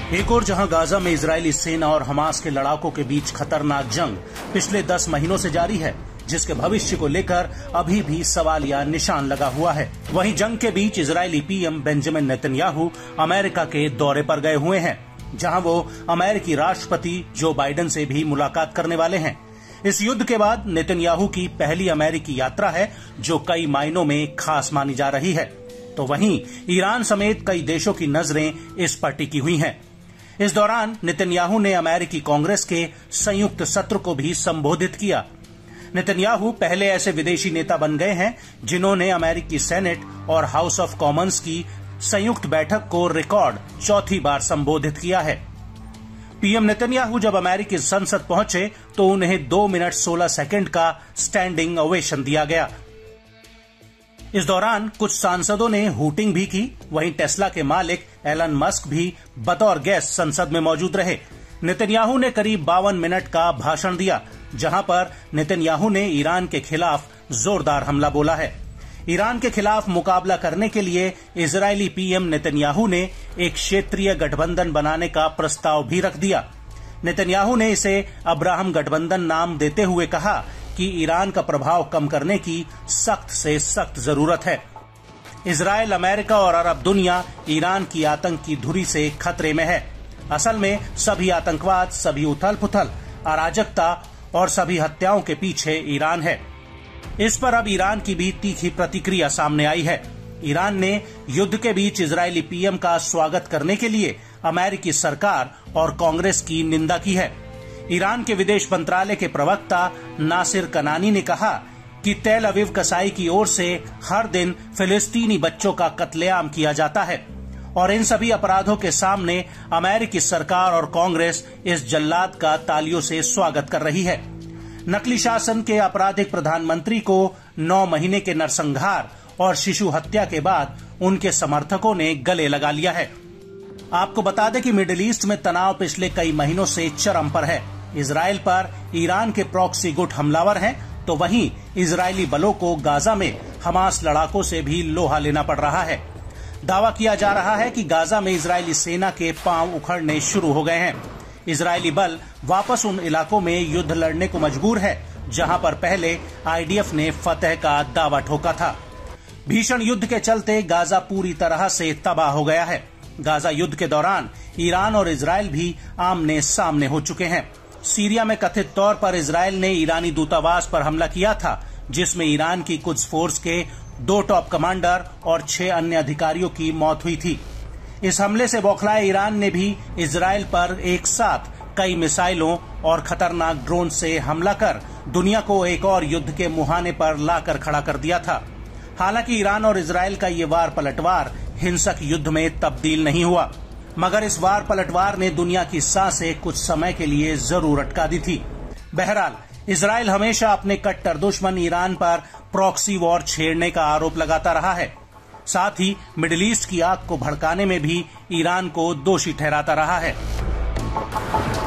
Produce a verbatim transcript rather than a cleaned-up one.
एक और जहां गाजा में इजरायली सेना और हमास के लड़ाकों के बीच खतरनाक जंग पिछले दस महीनों से जारी है, जिसके भविष्य को लेकर अभी भी सवालिया निशान लगा हुआ है। वहीं जंग के बीच Israeli PM Benjamin Netanyahu America के दौरे पर गए हुए हैं, जहां वो अमेरिकी राष्ट्रपति जो बाइडेन से भी मुलाकात करने वाले हैं। इस युद्ध के बाद नेतन्याहू की पहली अमेरिकी यात्रा है, जो कई मायनों में खास मानी जा रही है। तो वहीं ईरान समेत कई देशों की नजरें इस पर टिकी हुई हैं। इस दौरान नेतन्याहू ने अमेरिकी कांग्रेस के संयुक्त सत्र को भी संबोधित किया। नेतन्याहू पहले ऐसे विदेशी नेता बन गए हैं जिन्होंने अमेरिकी सेनेट और हाउस ऑफ कॉमन्स की संयुक्त बैठक को रिकॉर्ड चौथी बार संबोधित किया है। पीएम नेतन्याहू जब अमेरिकी संसद पहुंचे तो उन्हें दो मिनट सोलह सेकंड का स्टैंडिंग ओवेशन दिया गया। इस दौरान कुछ सांसदों ने हूटिंग भी की। वहीं टेस्ला के मालिक एलन मस्क भी बतौर गेस्ट संसद में मौजूद रहे। नेतन्याहू ने करीब बावन मिनट का भाषण दिया, जहां पर नेतन्याहू ने ईरान के खिलाफ जोरदार हमला बोला है। ईरान के खिलाफ मुकाबला करने के लिए इजरायली पीएम नेतन्याहू ने एक क्षेत्रीय गठबंधन बनाने का प्रस्ताव भी रख दिया। नेतन्याहू ने इसे अब्राहम गठबंधन नाम देते हुए कहा कि ईरान का प्रभाव कम करने की सख्त से सख्त जरूरत है। इजरायल, अमेरिका और अरब दुनिया ईरान की आतंक की धुरी से खतरे में है। असल में सभी आतंकवाद, सभी उथल पुथल, अराजकता और सभी हत्याओं के पीछे ईरान है। इस पर अब ईरान की भी तीखी प्रतिक्रिया सामने आई है। ईरान ने युद्ध के बीच इजरायली पीएम का स्वागत करने के लिए अमेरिकी सरकार और कांग्रेस की निंदा की है। ईरान के विदेश मंत्रालय के प्रवक्ता नासिर कनानी ने कहा कि तेल अवीव कसाई की ओर से हर दिन फिलिस्तीनी बच्चों का कत्लेआम किया जाता है और इन सभी अपराधों के सामने अमेरिकी सरकार और कांग्रेस इस जल्लाद का तालियों से स्वागत कर रही है। नकली शासन के आपराधिक प्रधानमंत्री को नौ महीने के नरसंहार और शिशु हत्या के बाद उनके समर्थकों ने गले लगा लिया है। आपको बता दें कि मिडिल ईस्ट में तनाव पिछले कई महीनों से चरम पर है। इजरायल पर ईरान के प्रॉक्सी गुट हमलावर हैं, तो वहीं इजरायली बलों को गाजा में हमास लड़ाकों से भी लोहा लेना पड़ रहा है। दावा किया जा रहा है कि गाजा में इजरायली सेना के पांव उखड़ने शुरू हो गए हैं। इजरायली बल वापस उन इलाकों में युद्ध लड़ने को मजबूर है जहां पर पहले आईडीएफ ने फतह का दावा ठोका था। भीषण युद्ध के चलते गाजा पूरी तरह से तबाह हो गया है। गाजा युद्ध के दौरान ईरान और इजरायल भी आमने सामने हो चुके हैं। सीरिया में कथित तौर पर इजरायल ने ईरानी दूतावास पर हमला किया था, जिसमें ईरान की कुछ फोर्स के दो टॉप कमांडर और छह अन्य अधिकारियों की मौत हुई थी। इस हमले से बौखलाए ईरान ने भी इजरायल पर एक साथ कई मिसाइलों और खतरनाक ड्रोन से हमला कर दुनिया को एक और युद्ध के मुहाने पर लाकर खड़ा कर दिया था। हालांकि ईरान और इजरायल का ये वार पलटवार हिंसक युद्ध में तब्दील नहीं हुआ, मगर इस वार पलटवार ने दुनिया की सांसें कुछ समय के लिए जरूर अटका दी थी। बहरहाल, इजरायल हमेशा अपने कट्टर दुश्मन ईरान पर प्रॉक्सी वॉर छेड़ने का आरोप लगाता रहा है। साथ ही मिडिल ईस्ट की आग को भड़काने में भी ईरान को दोषी ठहराता रहा है।